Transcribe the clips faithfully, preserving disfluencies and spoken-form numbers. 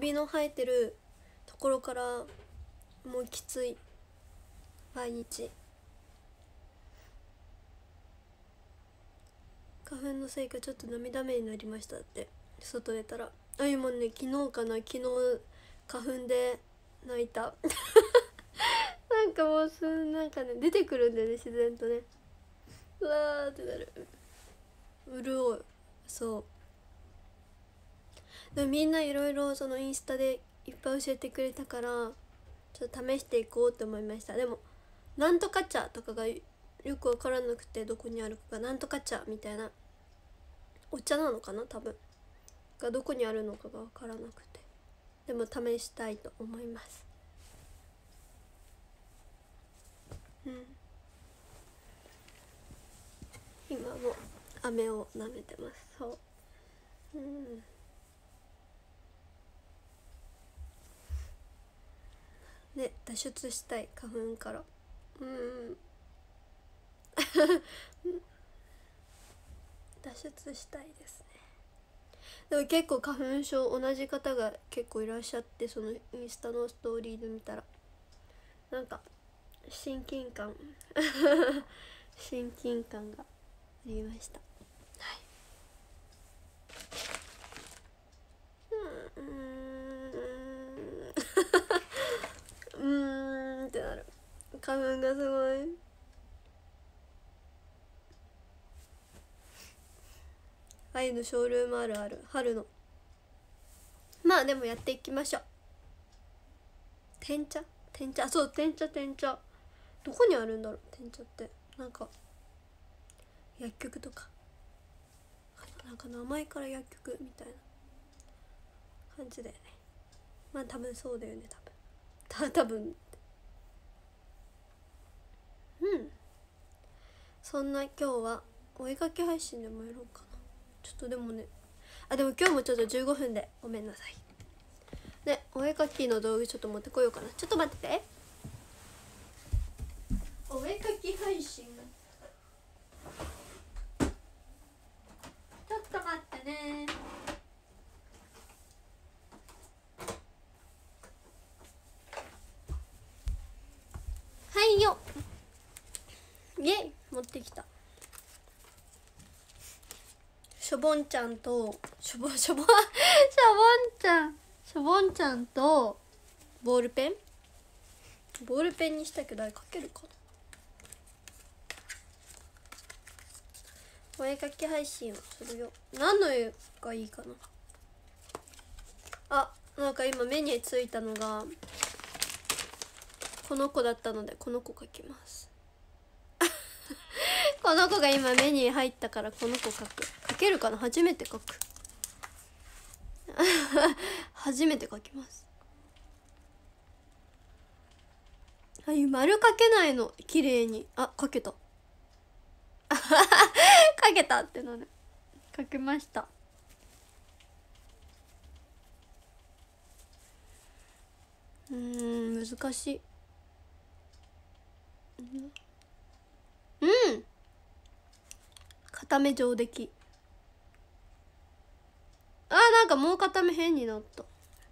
首の生えてるところからもうきつい、毎日。花粉のせいかちょっと涙目になりましたって、外出たら。あ、今ね、昨日かな、昨日花粉で泣いたなんかもうすなんかね、出てくるんだよね、自然とね。うわーってなる。潤う。そうでもみんないろいろそのインスタでいっぱい教えてくれたから、ちょっと試していこうって思いました。でもなんとか茶とかがよく分からなくて、どこにあるかが、なんとか茶みたいなお茶なのかな、多分がどこにあるのかが分からなくて、でも試したいと思います。うん、今も飴を舐めてます。そう、うんね、脱出したい花粉から。うん脱出したいですね。でも結構花粉症同じ方が結構いらっしゃって、そのインスタのストーリーで見たらなんか親近感親近感がありました。はい。うーんうーんってなる。花粉がすごい。愛のショールームあるある、春の。まあでもやっていきましょう。天茶天茶、そう、天茶天茶どこにあるんだろう。天茶ってなんか薬局とか、なんか名前から薬局みたいな感じだよね。まあ多分そうだよね、多分た多分うん。そんな今日はお絵かき配信でもやろうかな。ちょっとでもね、あ、でも今日もちょっとじゅうごふんでごめんなさい。で、お絵かきの道具ちょっと持ってこようかな。ちょっと待ってて。お絵かき配信、ちょっと待ってね。はいよ、イエイ、持ってきた。しょぼんちゃんとしょぼしょぼしょぼんちゃんしょぼんちゃんとボールペンボールペンにしたけど、あれ書けるかな。お絵かき配信をするよ。何の絵がいいかな。あ、なんか今目についたのがこの子だったので、この子描きますこの子が今目に入ったから、この子描く。描けるかな。初めて描く初めて描きます。あ、丸描けないの、綺麗に。あ、描けた描けたってなる。描けました。うーん、難しい。うん、片目上出来。あー、なんかもう片目変になった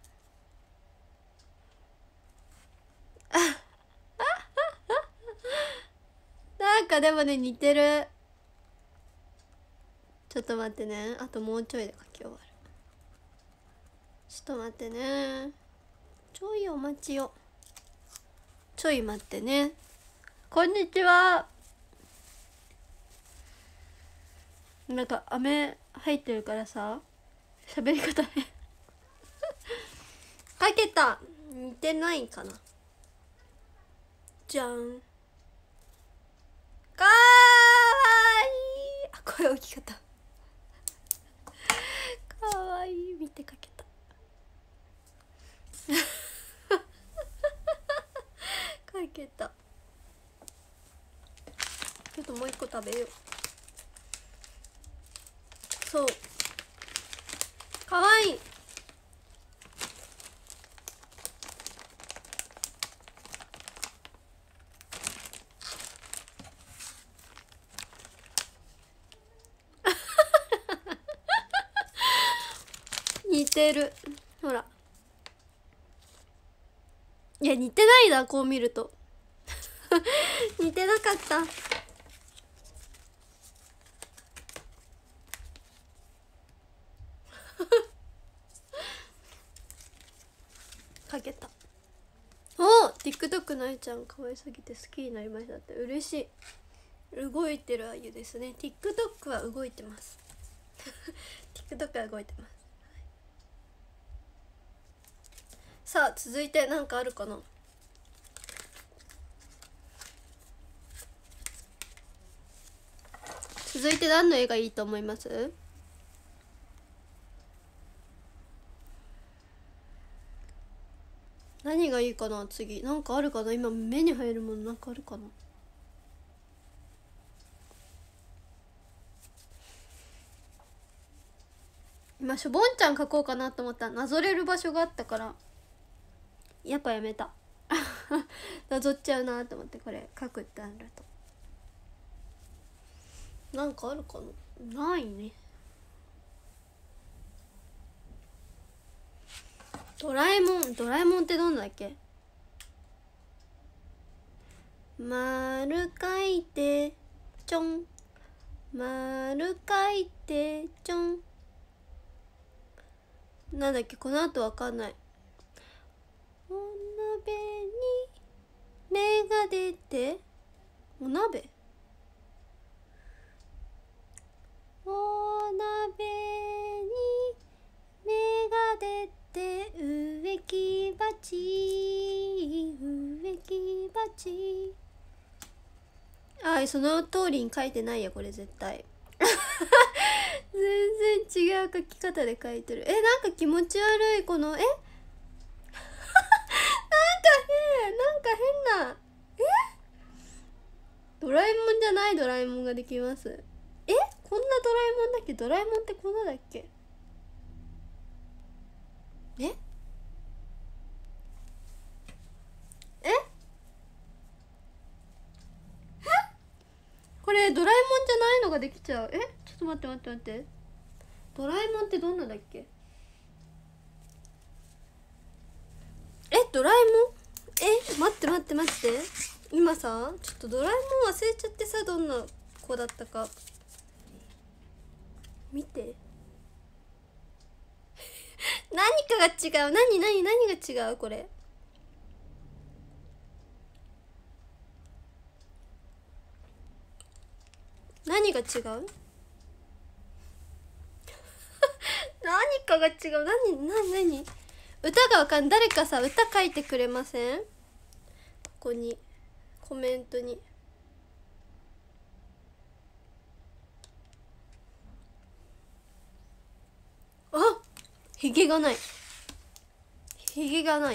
なんかでもね、似てる。ちょっと待ってね、あともうちょいで描き終わる。ちょっと待ってね、ちょいお待ちよ。ちょい待ってね。こんにちは。なんか飴入ってるからさ、喋り方ね描けた。似てないかな。じゃん。かわいい。あ、声大きかったかわいい。見て描けた描けた。ちょっともう一個食べよう。そう、かわいい似てる。ほら、 いや似てないな、こう見ると似てなかったかけた。お TikTok なえちゃん可愛すぎて好きになりましたって。嬉しい。動いてるあゆですね。 TikTok は動いてますTikTok は動いてます。さあ続いて何かあるかな。続いて何の絵がいいと思います？何がいいかな。次なんかあるかな。今目に入るものなんかあるかな。今しょぼんちゃん描こうかなと思ったらなぞれる場所があったからやっぱやめたなぞっちゃうなと思って、これ描くってなると。なんかあるかな。ないね。ドラえもん、ドラえもんってどんなだっけ。丸書いてちょん、丸書いてちょん、なんだっけ、この後わかんない。お鍋に芽が出て、お鍋、お鍋に芽が出て植木鉢、植木鉢。あい、その通りに書いてないやこれ絶対全然違う書き方で書いてる。え、なんか気持ち悪いこの、えなんか変、なんか変な、えドラえもんじゃないドラえもんができます。え、こんなドラえもんだっけ。ドラえもんってこんなだっけ。ええこれドラえもんじゃないのができちゃう。え、ちょっと待って待って待って、ドラえもんってどんなだっけ。え、ドラえもん、え、待って待って待って、今さちょっとドラえもん忘れちゃってさ、どんな子だったか見て何かが違う。何何何が違うこれ。何が違う何かが違う。何何何歌がわかん、誰かさ歌書いてくれません？ここにコメントに。あ、ひげがない、ひげがない。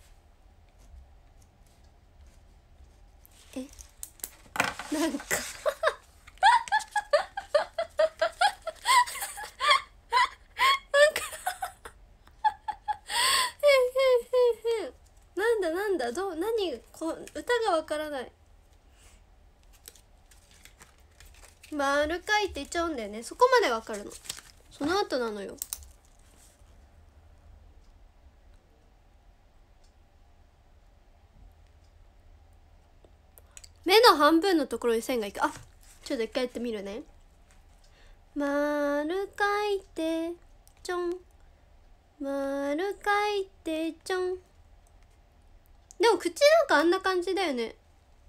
え、なんかなんだなんだ、どう、何こ歌がわからない。丸書いてちょんだよね。そこまでわかるの。その後なのよ。目の半分のところに線がいく。あ、ちょっと一回やってみるね。丸書いてちょん、丸書いてちょん。でも口なんかあんな感じだよね。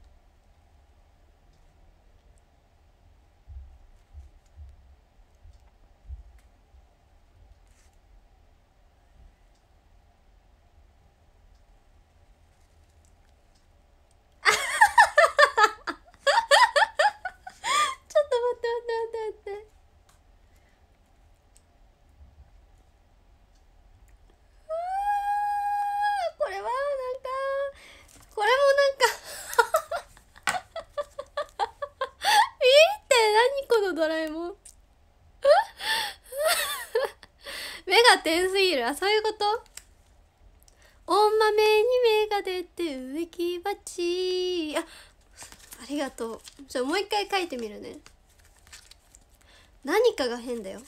ちょっと待って待って待って待って。これはなんか、これもなんか見て、何このドラえもん目が点すぎる。あ、そういうこと。お豆に芽が出て植木鉢。あ、ありがとう。じゃあもう一回書いてみるね。何かが変だよ。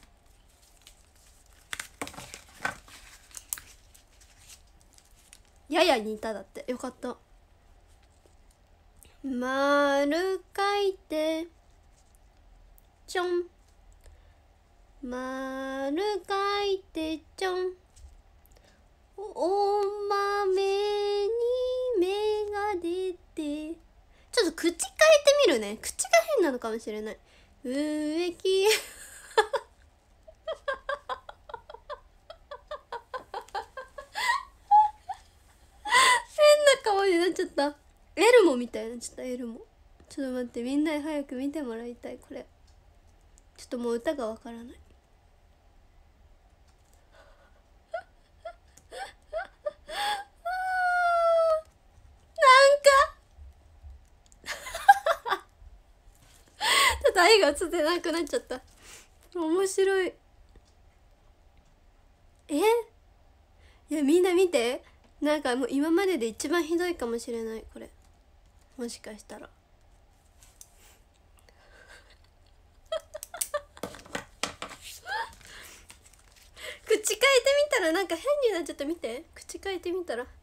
やや似ただって。よかった。丸書いてちょん、丸書いてちょん、お豆に芽が出て。ちょっと口変えてみるね。口が変なのかもしれない。植木変な顔になっちゃった。エルモみたいになっちゃった。エルモ。ちょっと待って、みんなに早く見てもらいたい。これちょっともう歌がわからない。ちょっと愛が映ってなくなっちゃった。面白い。え、いやみんな見て、なんかもう今までで一番ひどいかもしれない。これもしかしたら口変えてみたらなんか変になっちゃった。見て、口変えてみたら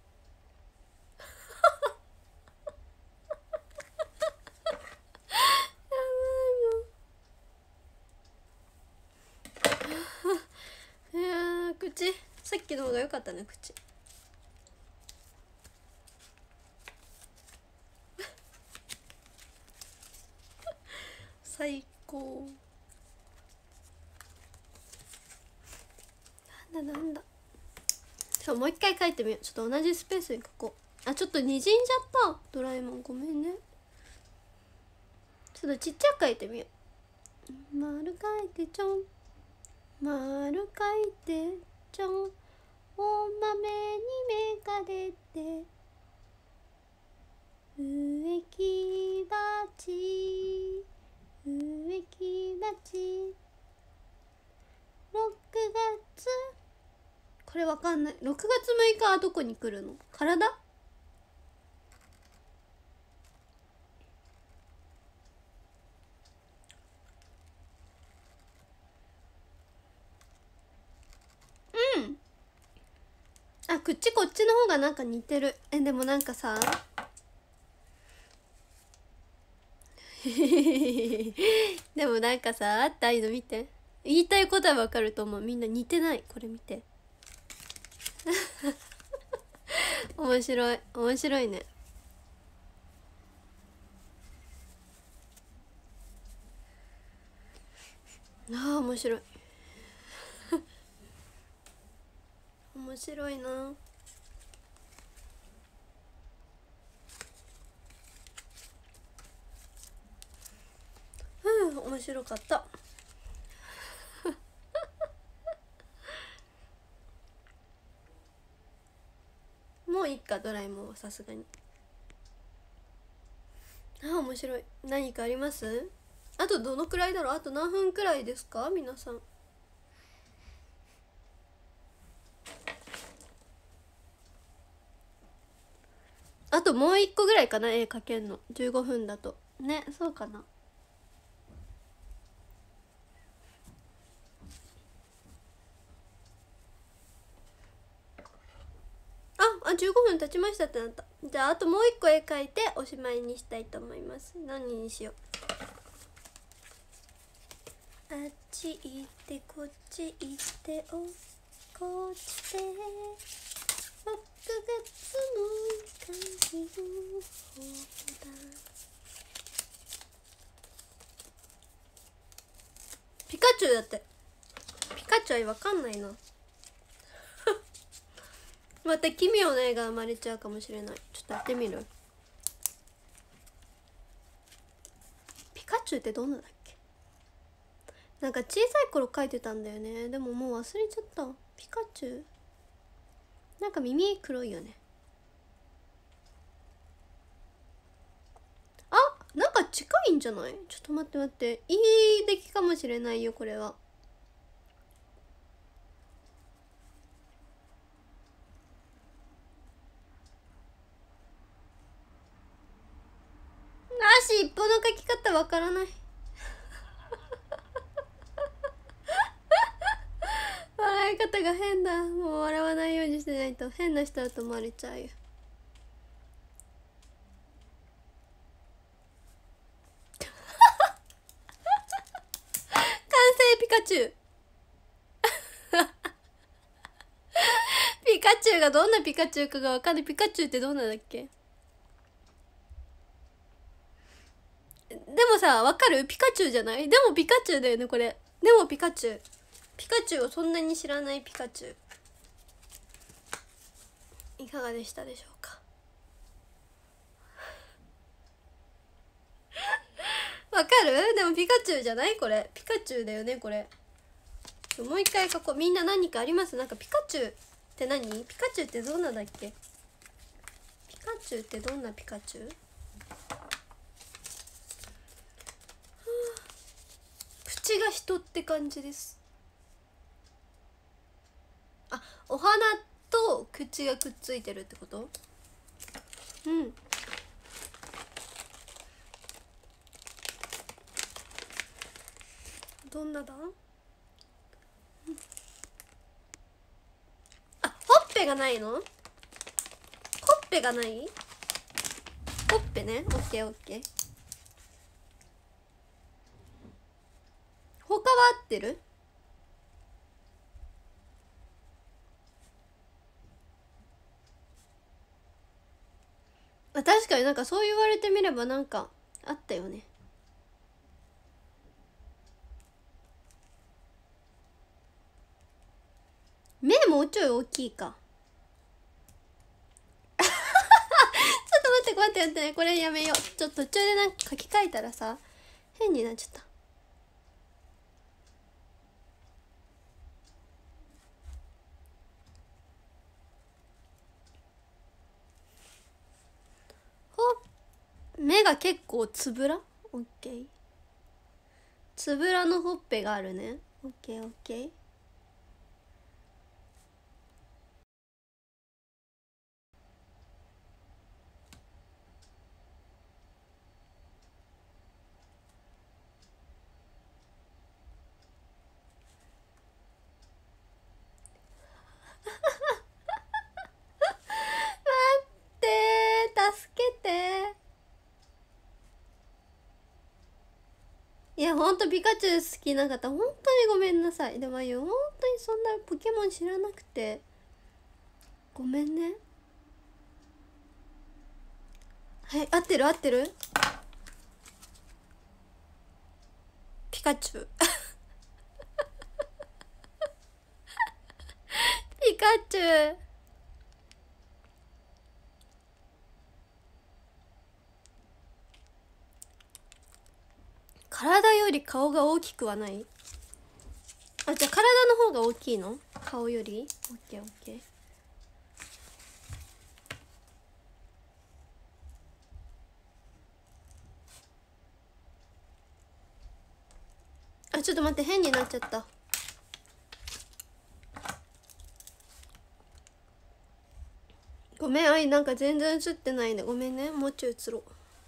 いやー、口さっきの方が良かったね。口最高。なんだなんだ。じゃあもう一回書いてみよう。ちょっと同じスペースに書こう。あ、ちょっとにじんじゃった。ドラえもんごめんね。ちょっとちっちゃく書いてみよう。丸書いてちょん、丸書いてちょん、お豆に芽が出て、植木鉢、植木鉢、ろくがつ、これわかんない。ろくがつむいかはどこに来るの？体？うん。あ、口こっちの方がなんか似てる。え、でもなんかさでもなんかさ、あったああいうの見て。言いたいことはわかると思う。みんな似てない。これ見て。面白い。面白いね。ああ、面白い。面白いな。うん、面白かった。もういいか、ドラえもんはさすがに。ああ、面白い。何かあります？あとどのくらいだろう。あと何分くらいですか皆さん。あともう一個ぐらいかな、絵描けんの。じゅうごふんだとね。そうかな。ああ、じゅうごふん経ちましたってなった。じゃああともう一個絵描いておしまいにしたいと思います。何にしよう。あっち行ってこっち行っておこっちでろくがつむいかにほだ。ピカチュウだって。ピカチュウわかんないな。また奇妙な絵が生まれちゃうかもしれない。ちょっとやってみる。ピカチュウってどんなだっけ？なんか小さい頃描いてたんだよね。でももう忘れちゃった。ピカチュウなんか耳黒いよね。あ、なんか近いんじゃない？ちょっと待って待って、いい出来かもしれないよこれは。尻尾の描き方わからない笑い方が変だ。もう笑わないようにしないと変な人だと思われちゃうよ。完成ピカチュウピカチュウがどんなピカチュウかがわかんない。ピカチュウってどんなだっけ。でもさ、わかる？ピカチュウじゃない？でもピカチュウだよねこれ。でもピカチュウピカチュウをそんなに知らないピカチュウ、いかがでしたでしょうか。わかる？でもピカチュウじゃない？これピカチュウだよねこれ。もう一回書こう。みんな何かあります？なんかピカチュウって何？ピカチュウってどんなだっけ？ピカチュウってどんなピカチュウ？口が人って感じです。あ、お花と口がくっついてるってこと？うん。どんなだ？あ、ほっぺがないの？ほっぺがない？ほっぺね。オッケーオッケー。他は合ってる？あ、確かになんかそう言われてみればなんかあったよね。目もうちょい大きいか。ちょっと待って待って待って、これやめよう。ちょっと途中でなんか書き換えたらさ変になっちゃった。ほ目が結構つぶら？オッケー。つぶらのほっぺがあるね。オッケーオッケー。待ってー、助けてー。いやほんとピカチュウ好きな方ほんとにごめんなさい。でもあゆほんとにそんなポケモン知らなくてごめんね。はい、合ってる合ってる。ピカチュウピカチュウ。体より顔が大きくはない？あ、じゃあ体の方が大きいの？顔より？オッケーオッケー。あ、ちょっと待って、変になっちゃった。ごめん、あい、なんか全然映ってないね。ごめんね、もうちょい映ろう。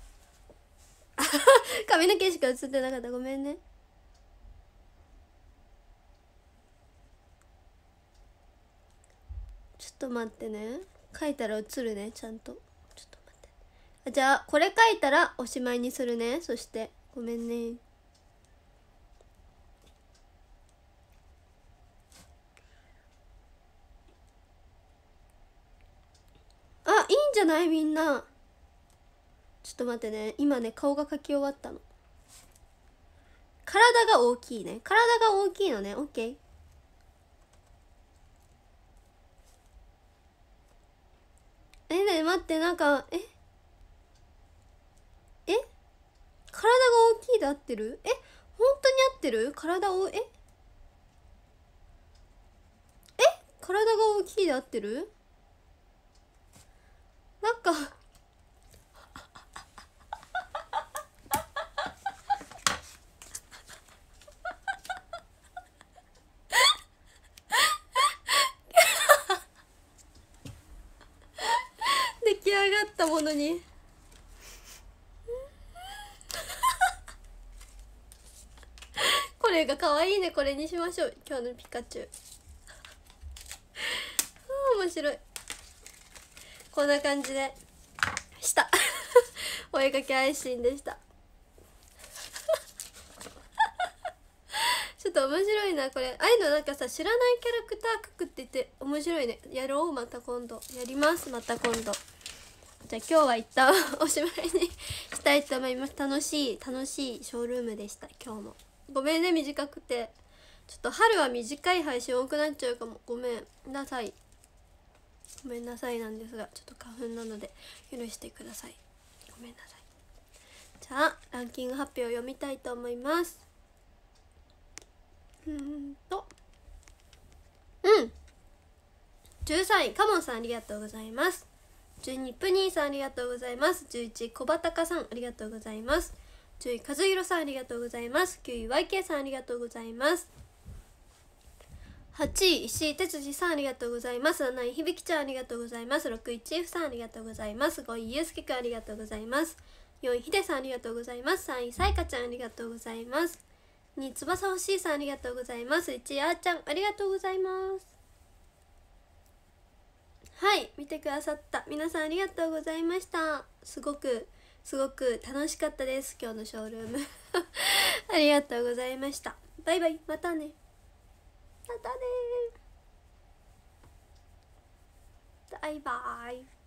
髪の毛しか映ってなかった。ごめんね。ちょっと待ってね。書いたら映るね、ちゃんと。ちょっと待って。あ、じゃあ、これ書いたらおしまいにするね。そして、ごめんね。あ、いいんじゃない？みんな。ちょっと待ってね。今ね、顔が描き終わったの。体が大きいね。体が大きいのね。オッケー。え、ね、待って、なんか、ええ体が大きいで合ってる？え、本当に合ってる？体を、ええ体が大きいで合ってる？なんか出来上がったものにこれが可愛いね。これにしましょう。今日のピカチュウ。 面白い。こんな感じでしたお絵かき配信でしたちょっと面白いなこれ。ああいうのなんかさ、知らないキャラクター描くって言って面白いね。やろう、また今度やります。また今度。じゃあ今日は一旦おしまいにしたいと思います。楽しい楽しいショールームでした。今日もごめんね、短くて。ちょっと春は短い配信多くなっちゃうかも。ごめんなさいごめんなさいなんですが、ちょっと花粉なので許してください。ごめんなさい。じゃあランキング発表を読みたいと思います。うーんとうんじゅうさんいカモンさん、ありがとうございます。じゅうにいプニーさん、ありがとうございます。じゅういちい小畑さん、ありがとうございます。じゅうい和弘さん、ありがとうございます。きゅうい ワイケー さん、ありがとうございます。はちい石井哲司さん、ありがとうございます。なない響ちゃん、ありがとうございます。ろくいち F さん、ありがとうございます。ごいゆうすけくん、ありがとうございます。よんいひでさん、ありがとうございます。さんいさいかちゃん、ありがとうございます。にい翼欲しいさん、ありがとうございます。いちいあーちゃん、ありがとうございます。はい、見てくださった皆さんありがとうございました。すごくすごく楽しかったです、今日のショールームありがとうございました。バイバイ、またねまたねバイバイ。